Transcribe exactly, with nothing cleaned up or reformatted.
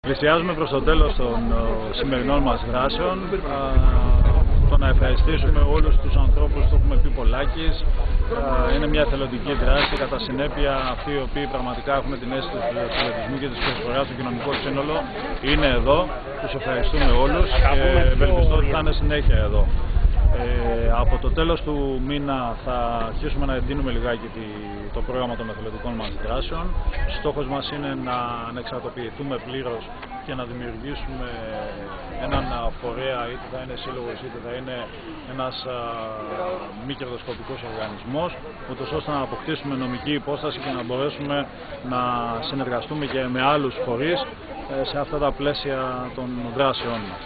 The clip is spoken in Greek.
Πλησιάζουμε προς το τέλος των σημερινών μας δράσεων. Το να ευχαριστήσουμε όλους τους ανθρώπους που έχουμε πει πολλάκις. Είναι μια εθελοντική δράση, κατά συνέπεια αυτοί οι οποίοι πραγματικά έχουν την αίσθηση του εθελοντισμού και της προσφοράς στο κοινωνικό σύνολο είναι εδώ. Τους ευχαριστούμε όλους και ευελπιστώ ότι θα είναι συνέχεια εδώ. Ε, από το τέλος του μήνα θα αρχίσουμε να εντείνουμε λιγάκι το πρόγραμμα των εθελοντικών μας δράσεων. Στόχος μας είναι να ανεξαρτοποιηθούμε πλήρως και να δημιουργήσουμε έναν φορέα, είτε θα είναι σύλλογος είτε θα είναι ένας α, μη κερδοσκοπικός οργανισμός, ούτως ώστε να αποκτήσουμε νομική υπόσταση και να μπορέσουμε να συνεργαστούμε και με άλλους φορείς σε αυτά τα πλαίσια των δράσεών μας.